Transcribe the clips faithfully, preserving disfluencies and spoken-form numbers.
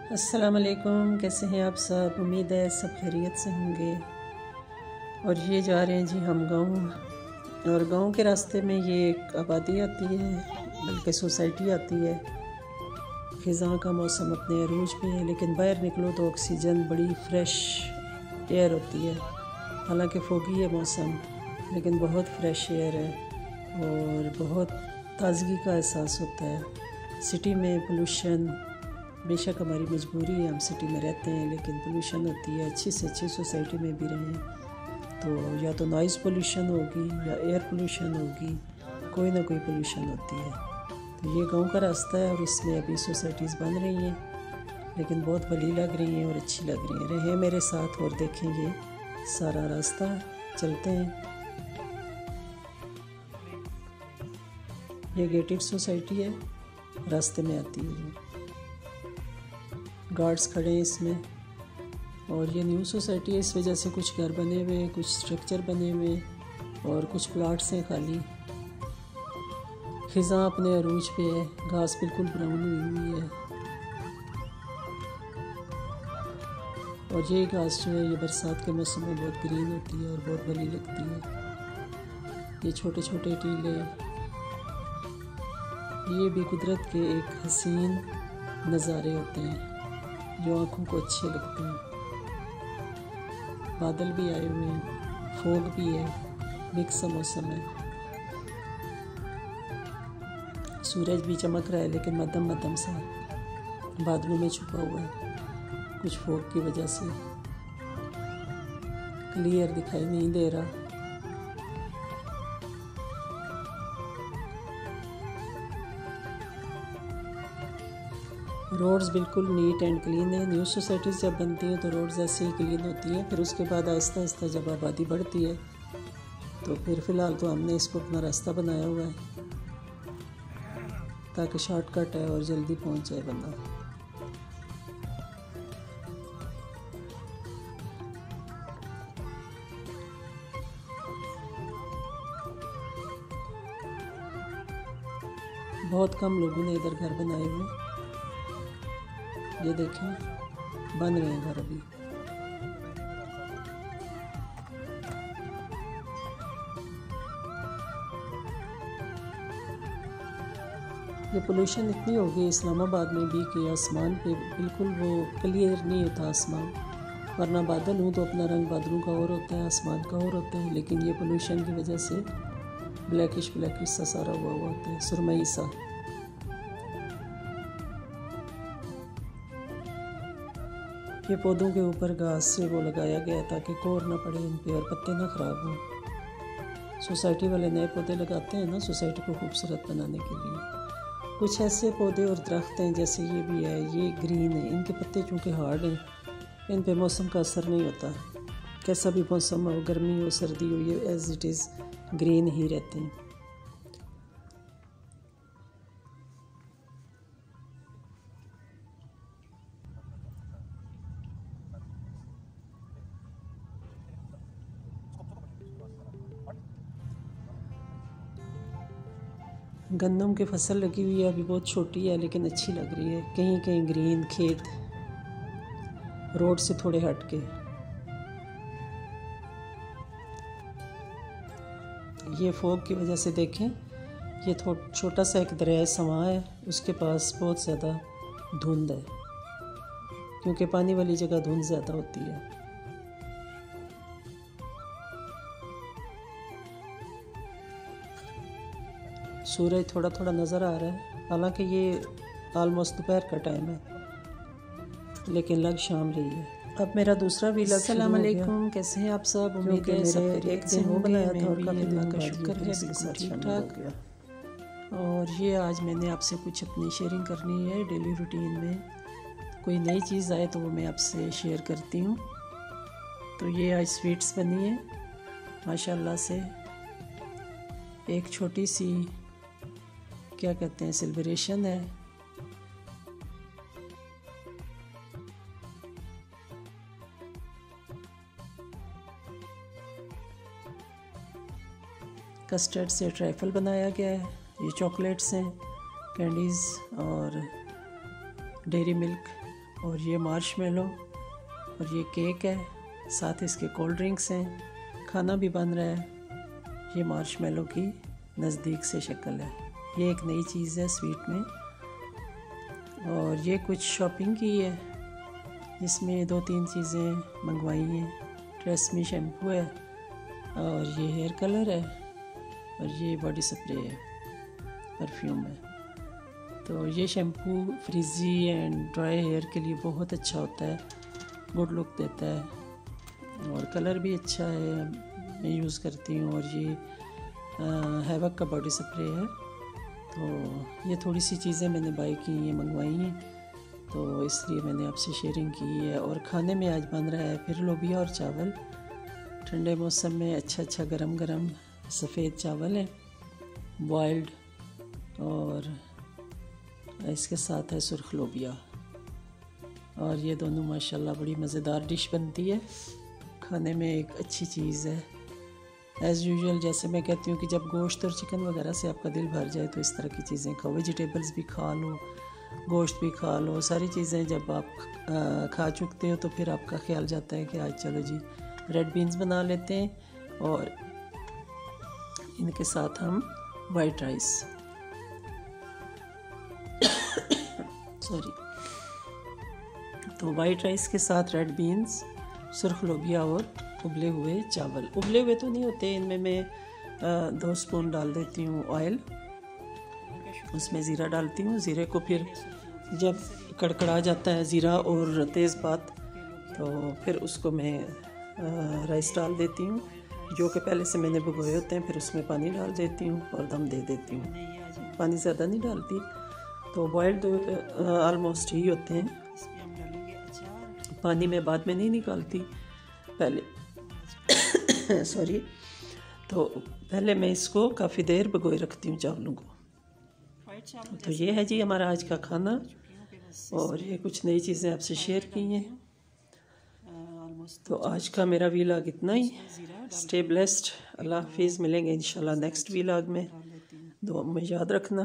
अस्सलाम वालेकुम, कैसे हैं आप सब। उम्मीद है सब खैरियत से होंगे। और ये जा रहे हैं जी हम गांव, और गांव के रास्ते में ये एक आबादी आती है, बल्कि सोसाइटी आती है। ख़िज़ां का मौसम अपने अरूज पे है, लेकिन बाहर निकलो तो ऑक्सीजन बड़ी फ़्रेश एयर होती है। हालांकि फोगी है मौसम, लेकिन बहुत फ़्रेश एयर है और बहुत ताज़गी का एहसास होता है। सिटी में पोल्यूशन, बेशक हमारी मजबूरी है, हम सिटी में रहते हैं, लेकिन पोल्यूशन होती है। अच्छी से अच्छी सोसाइटी में भी रहें तो या तो नॉइज़ पोल्यूशन होगी या एयर पोल्यूशन होगी, कोई ना कोई पोल्यूशन होती है। तो ये गांव का रास्ता है और इसमें अभी सोसाइटीज़ बन रही हैं, लेकिन बहुत भली लग रही हैं और अच्छी लग रही हैं। रहें मेरे साथ और देखें ये सारा रास्ता, चलते हैं। ये गेटेड सोसाइटी है, रास्ते में आती है। गार्ड्स खड़े हैं इसमें, और ये न्यू सोसाइटी है, इस वजह से कुछ घर बने हुए हैं, कुछ स्ट्रक्चर बने हुए हैं और कुछ प्लाट्स हैं खाली। ख़िज़ां अपने अरूज पे है, घास बिल्कुल ब्राउन हुई हुई है। और ये घास जो है ये बरसात के मौसम में बहुत ग्रीन होती है और बहुत भली लगती है। ये छोटे छोटे टीले, ये भी कुदरत के एक हसीन नज़ारे होते हैं जो आँखों को अच्छे लगते हैं। बादल भी आए हुए हैं, फोग भी है, मिक्स मौसम है। सूरज भी चमक रहा है, लेकिन मध्यम मध्यम सा बादलों में छुपा हुआ है, कुछ फोग की वजह से क्लियर दिखाई नहीं दे रहा। रोड्स बिल्कुल नीट एंड क्लीन है। न्यू सोसाइटीज़ जब बनती हैं तो रोड्स ऐसे ही क्लीन होती हैं, फिर उसके बाद आहिस्ता आहिस्ता जब आबादी बढ़ती है तो फिर फ़िलहाल तो हमने इसको अपना रास्ता बनाया हुआ है ताकि शॉर्टकट है और जल्दी पहुंच जाए बंदा। बहुत कम लोगों ने इधर घर बनाए हुए, ये देखें बन रहे हैं घर अभी। ये पोल्यूशन इतनी हो गई इस्लामाबाद में भी कि आसमान पे बिल्कुल वो क्लियर नहीं होता आसमान, वरना बादल हूँ तो अपना रंग बादलों का और होता है, आसमान का और होता है। लेकिन ये पोल्यूशन की वजह से ब्लैकिश ब्लैकिश सा सारा हुआ हुआ होता है, सुरमई सा। ये पौधों के ऊपर घास से वो लगाया गया ताकि कोर ना पड़े इन पे और पत्ते ना ख़राब हों। सोसाइटी वाले नए पौधे लगाते हैं ना सोसाइटी को खूबसूरत बनाने के लिए। कुछ ऐसे पौधे और दरख्त हैं, जैसे ये भी है, ये ग्रीन है, इनके पत्ते चूँकि हार्ड हैं, इन पे मौसम का असर नहीं होता। कैसा भी मौसम हो, गर्मी हो सर्दी हो, ये एज इट इज़ ग्रीन ही रहते हैं। गंदम की फसल लगी हुई है, अभी बहुत छोटी है लेकिन अच्छी लग रही है। कहीं कहीं ग्रीन खेत, रोड से थोड़े हट के। ये फोग की वजह से देखें, ये थोड़ा छोटा सा एक दरिया सवां है, उसके पास बहुत ज़्यादा धुंध है, क्योंकि पानी वाली जगह धुंध ज़्यादा होती है। सूरज थोड़ा थोड़ा नज़र आ रहा है, हालांकि ये आलमोस्ट दोपहर का टाइम है, लेकिन लग शाम रही है। अब मेरा दूसरा भी लग अस्सलाम वालेकुम, कैसे हैं आप सब। उम्मीद है सब एक दिन हो बनाया था और काफ़ी अल्लाह का शुक्र है बिल्कुल ठीक ठाक। और ये आज मैंने आपसे कुछ अपनी शेयरिंग करनी है। डेली रूटीन में कोई नई चीज़ आए तो वो मैं आपसे शेयर करती हूँ। तो ये आज स्वीट्स बनी है माशाल्लाह से। एक छोटी सी क्या कहते हैं सेलिब्रेशन है। कस्टर्ड से ट्राइफल बनाया गया है। ये चॉकलेट्स हैं, कैंडीज़ और डेयरी मिल्क और ये मार्शमेलो और ये केक है, साथ इसके कोल्ड ड्रिंक्स हैं, खाना भी बन रहा है। ये मार्शमेलो की नज़दीक से शक्ल है। ये एक नई चीज़ है स्वीट में। और ये कुछ शॉपिंग की है, जिसमें दो तीन चीज़ें मंगवाई हैं। ट्रेसमी शैम्पू है और ये हेयर कलर है और ये बॉडी स्प्रे है, परफ्यूम है। तो ये shampoo frizzy and dry hair के लिए बहुत अच्छा होता है, गुड लुक देता है और कलर भी अच्छा है, मैं यूज़ करती हूँ। और ये हैवक का बॉडी स्प्रे है। तो ये थोड़ी सी चीज़ें मैंने बाई की, ये मंगवाई हैं, तो इसलिए मैंने आपसे शेयरिंग की है। और खाने में आज बन रहा है फिर लोबिया और चावल। ठंडे मौसम में अच्छा अच्छा गरम गरम सफ़ेद चावल है बॉइल्ड, और इसके साथ है सुर्ख लोबिया। और ये दोनों माशाल्लाह बड़ी मज़ेदार डिश बनती है, खाने में एक अच्छी चीज़ है। एज़ यूजुअल जैसे मैं कहती हूँ कि जब गोश्त और चिकन वगैरह से आपका दिल भर जाए तो इस तरह की चीज़ें खाओ। वेजिटेबल्स भी खा लो, गोश्त भी खा लो, सारी चीज़ें जब आप खा चुकते हो तो फिर आपका ख्याल जाता है कि आज चलो जी रेड बीन्स बना लेते हैं और इनके साथ हम वाइट राइस सॉरी तो वाइट राइस के साथ रेड बीन्स, सुर्ख लोबिया और उबले हुए चावल। उबले हुए तो नहीं होते, इनमें मैं आ, दो स्पून डाल देती हूँ ऑयल, उसमें ज़ीरा डालती हूँ। ज़ीरे को फिर जब कड़कड़ा जाता है ज़ीरा और तेज़पात, तो फिर उसको मैं आ, राइस डाल देती हूँ जो कि पहले से मैंने भिगोए होते हैं। फिर उसमें पानी डाल देती हूँ और दम दे देती हूँ, पानी ज़्यादा नहीं डालती। तो बॉयल्ड ऑलमोस्ट ही होते हैं, पानी में बाद में नहीं निकालती, पहले सॉरी तो पहले मैं इसको काफ़ी देर भिगोए रखती हूँ चावलों को। तो, तो ये है जी हमारा आज का खाना, और ये कुछ नई चीज़ें आपसे शेयर की हैं। तो आज का मेरा वीलॉग इतना ही। स्टे ब्लेस्ड, अल्लाह हाफिज़। मिलेंगे इंशाल्लाह नेक्स्ट वीलॉग में। दुआ में याद रखना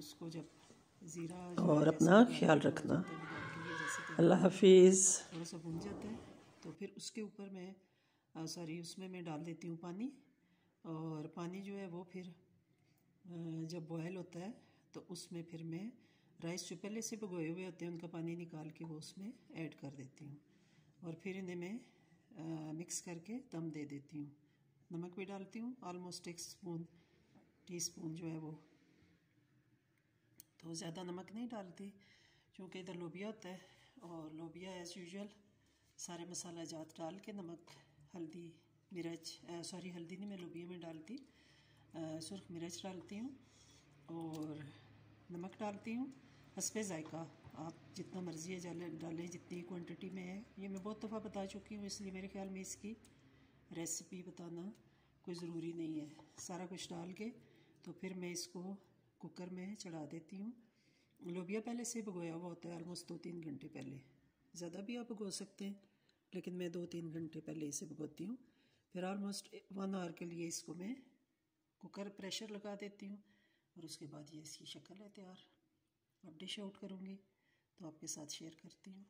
और अपना ख्याल रखना। अल्लाह हाफिज़। थोड़ा सा भुन जाता है तो फिर उसके ऊपर मैं सॉरी उसमें मैं डाल देती हूँ पानी। और पानी जो है वो फिर जब बॉयल होता है तो उसमें फिर मैं राइस जो पहले से भिगोए हुए होते हैं उनका पानी निकाल के वो उसमें ऐड कर देती हूँ। और फिर इन्हें मैं आ, मिक्स करके दम दे देती हूँ। नमक भी डालती हूँ, ऑलमोस्ट एक स्पून टी स्पून जो है वो। तो ज़्यादा नमक नहीं डालती क्योंकि इधर लोबिया होता है, और लोबिया एज़ यूजुअल सारे मसाला जात डाल के नमक, हल्दी, मिर्च, सॉरी हल्दी नहीं मैं लोबिया में डालती, सुर्ख मिर्च डालती हूँ और नमक डालती हूँ हस्बे ज़ायका। आप जितना मर्ज़ी है डालें, जितनी क्वांटिटी में है। ये मैं बहुत दफ़ा बता चुकी हूँ, इसलिए मेरे ख्याल में इसकी रेसिपी बताना कोई ज़रूरी नहीं है। सारा कुछ डाल के तो फिर मैं इसको कुकर में चढ़ा देती हूँ। लोबिया पहले से भिगोया हुआ होता है, ऑलमोस्ट दो तीन घंटे पहले, ज़्यादा भी आप भिगो सकते हैं, लेकिन मैं दो तीन घंटे पहले इसे भिगोती हूँ। फिर ऑलमोस्ट वन आवर के लिए इसको मैं कुकर प्रेशर लगा देती हूँ और उसके बाद ये इसकी शक्ल है तैयार। अब डिश आउट करूँगी तो आपके साथ शेयर करती हूँ।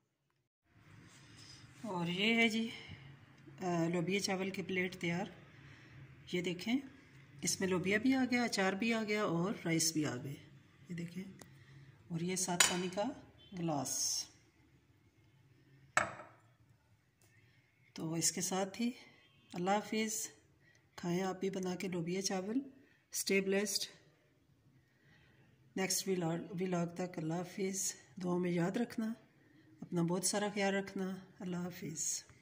और ये है जी लोबिया चावल की प्लेट तैयार। ये देखें, इसमें लोबिया भी आ गया, अचार भी आ गया और राइस भी आ गए, ये देखें। और ये सात पानी का गिलास। तो इसके साथ ही अल्लाह हाफिज़। खाएं आप भी बना के लोबिया चावल। Stay blessed. Next vlog vlog तक अल्लाह हाफिज़। दुआ में याद रखना, अपना बहुत सारा ख्याल रखना। अल्लाह हाफिज़।